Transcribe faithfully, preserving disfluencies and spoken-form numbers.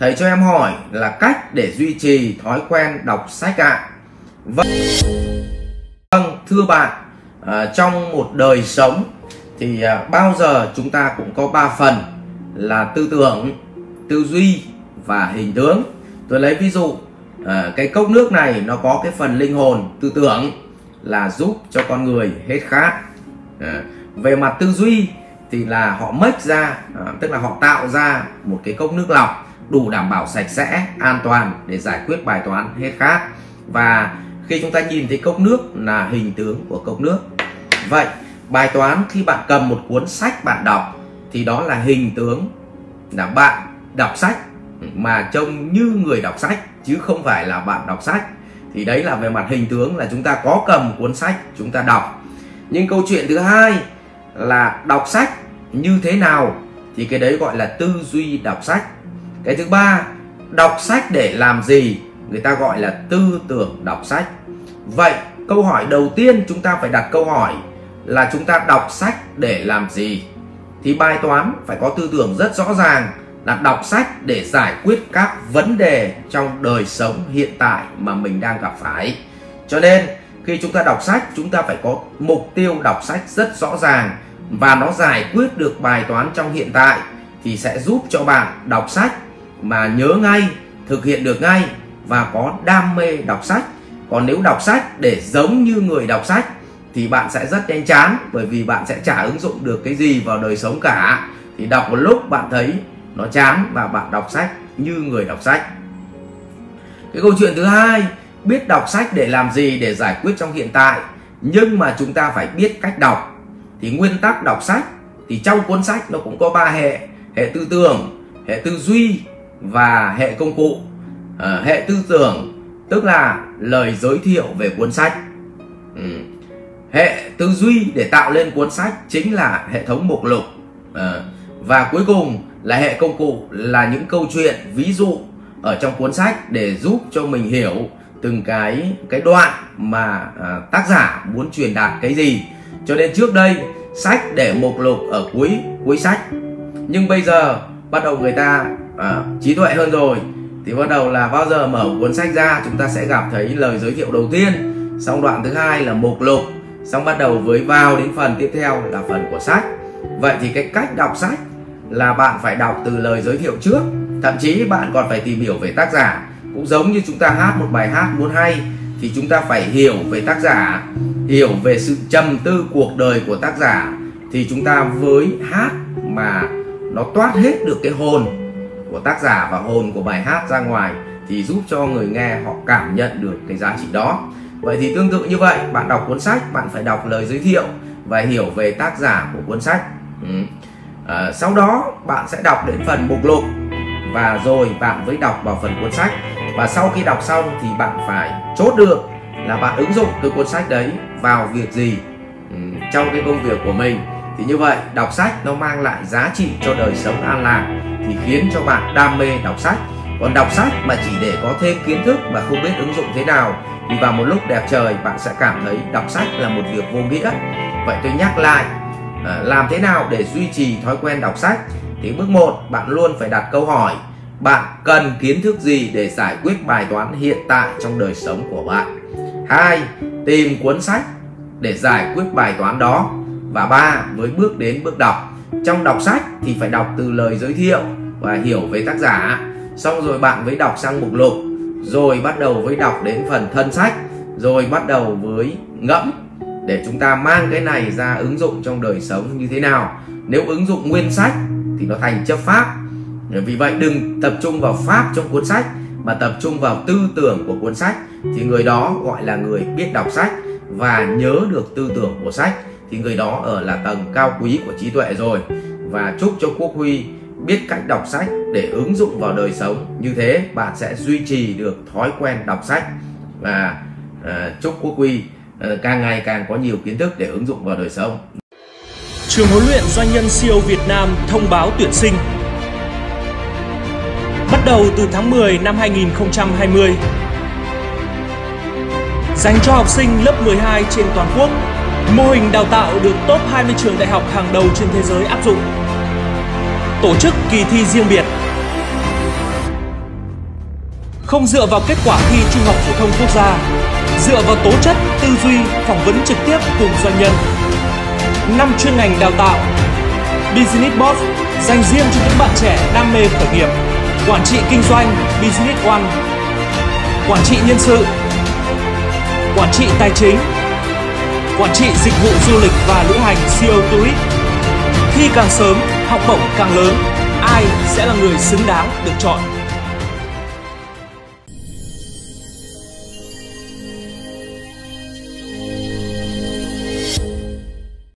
thầy cho em hỏi là cách để duy trì thói quen đọc sách ạ. Vâng, thưa bạn, à, trong một đời sống thì à, bao giờ chúng ta cũng có ba phần là tư tưởng, tư duy và hình tướng. Tôi lấy ví dụ, à, cái cốc nước này nó có cái phần linh hồn tư tưởng là giúp cho con người hết khát. À, về mặt tư duy thì là họ make ra, à, tức là họ tạo ra một cái cốc nước lọc đủ đảm bảo sạch sẽ, an toàn để giải quyết bài toán hết khát. Và khi chúng ta nhìn thấy cốc nước là hình tướng của cốc nước. Vậy bài toán khi bạn cầm một cuốn sách bạn đọc thì đó là hình tướng là bạn đọc sách mà trông như người đọc sách chứ không phải là bạn đọc sách. Thì đấy là về mặt hình tướng là chúng ta có cầm cuốn sách chúng ta đọc. Nhưng câu chuyện thứ hai là đọc sách như thế nào thì cái đấy gọi là tư duy đọc sách. Cái thứ ba, đọc sách để làm gì, người ta gọi là tư tưởng đọc sách. Vậy câu hỏi đầu tiên chúng ta phải đặt câu hỏi là chúng ta đọc sách để làm gì? Thì bài toán phải có tư tưởng rất rõ ràng là đọc sách để giải quyết các vấn đề trong đời sống hiện tại mà mình đang gặp phải. Cho nên khi chúng ta đọc sách, chúng ta phải có mục tiêu đọc sách rất rõ ràng và nó giải quyết được bài toán trong hiện tại thì sẽ giúp cho bạn đọc sách mà nhớ ngay, thực hiện được ngay và có đam mê đọc sách. Còn nếu đọc sách để giống như người đọc sách thì bạn sẽ rất nhanh chán, bởi vì bạn sẽ chả ứng dụng được cái gì vào đời sống cả. Thì đọc một lúc bạn thấy nó chán và bạn đọc sách như người đọc sách. Cái câu chuyện thứ hai, biết đọc sách để làm gì, để giải quyết trong hiện tại, nhưng mà chúng ta phải biết cách đọc. Thì nguyên tắc đọc sách thì trong cuốn sách nó cũng có ba hệ: hệ tư tưởng, hệ tư duy và hệ công cụ. À, hệ tư tưởng tức là lời giới thiệu về cuốn sách. Ừ. Hệ tư duy để tạo lên cuốn sách chính là hệ thống mục lục. À, và cuối cùng là hệ công cụ, là những câu chuyện, ví dụ ở trong cuốn sách để giúp cho mình hiểu từng cái cái đoạn mà à, tác giả muốn truyền đạt cái gì. Cho nên trước đây sách để mục lục ở cuối cuối sách, nhưng bây giờ bắt đầu người ta à, trí tuệ hơn rồi thì bắt đầu là bao giờ mở cuốn sách ra chúng ta sẽ gặp thấy lời giới thiệu đầu tiên, xong đoạn thứ hai là mục lục, xong bắt đầu với vào đến phần tiếp theo là phần của sách. Vậy thì cái cách đọc sách là bạn phải đọc từ lời giới thiệu trước, thậm chí bạn còn phải tìm hiểu về tác giả. Cũng giống như chúng ta hát một bài hát muốn hay thì chúng ta phải hiểu về tác giả, hiểu về sự trầm tư cuộc đời của tác giả thì chúng ta với hát mà nó toát hết được cái hồn của tác giả và hồn của bài hát ra ngoài thì giúp cho người nghe họ cảm nhận được cái giá trị đó. Vậy thì tương tự như vậy, bạn đọc cuốn sách bạn phải đọc lời giới thiệu và hiểu về tác giả của cuốn sách. Ừ. À, sau đó bạn sẽ đọc đến phần mục lục và rồi bạn mới đọc vào phần cuốn sách. Và sau khi đọc xong thì bạn phải chốt được là bạn ứng dụng cái cuốn sách đấy vào việc gì ừ, trong cái công việc của mình. Thì như vậy đọc sách nó mang lại giá trị cho đời sống an lạc thì khiến cho bạn đam mê đọc sách. Còn đọc sách mà chỉ để có thêm kiến thức mà không biết ứng dụng thế nào thì vào một lúc đẹp trời bạn sẽ cảm thấy đọc sách là một việc vô nghĩa. Vậy tôi nhắc lại, à, làm thế nào để duy trì thói quen đọc sách? Thì bước một, bạn luôn phải đặt câu hỏi bạn cần kiến thức gì để giải quyết bài toán hiện tại trong đời sống của bạn. Hai, tìm cuốn sách để giải quyết bài toán đó. Và ba, với bước đến bước đọc. Trong đọc sách thì phải đọc từ lời giới thiệu và hiểu về tác giả. Xong rồi bạn mới đọc sang mục lục, rồi bắt đầu với đọc đến phần thân sách, rồi bắt đầu với ngẫm để chúng ta mang cái này ra ứng dụng trong đời sống như thế nào. Nếu ứng dụng nguyên sách thì nó thành chấp pháp. Vì vậy đừng tập trung vào pháp trong cuốn sách mà tập trung vào tư tưởng của cuốn sách, thì người đó gọi là người biết đọc sách và nhớ được tư tưởng của sách, thì người đó ở là tầng cao quý của trí tuệ rồi. Và chúc cho Quốc Huy biết cách đọc sách để ứng dụng vào đời sống, như thế bạn sẽ duy trì được thói quen đọc sách. Và à, chúc Quốc Huy à, càng ngày càng có nhiều kiến thức để ứng dụng vào đời sống. Trường huấn luyện doanh nhân xê e ô Việt Nam thông báo tuyển sinh. Bắt đầu từ tháng mười năm hai nghìn không trăm hai mươi. Dành cho học sinh lớp mười hai trên toàn quốc. Mô hình đào tạo được top hai mươi trường đại học hàng đầu trên thế giới áp dụng. Tổ chức kỳ thi riêng biệt. không dựa vào kết quả thi Trung học phổ thông quốc gia, dựa vào tố chất, tư duy, phỏng vấn trực tiếp cùng doanh nhân. năm chuyên ngành đào tạo: Business Boss dành riêng cho những bạn trẻ đam mê khởi nghiệp, quản trị kinh doanh Business One, quản trị nhân sự, quản trị tài chính, quản trị dịch vụ du lịch và lữ hành xê e ô Tourist. Thi càng sớm, học bổng càng lớn, ai sẽ là người xứng đáng được chọn?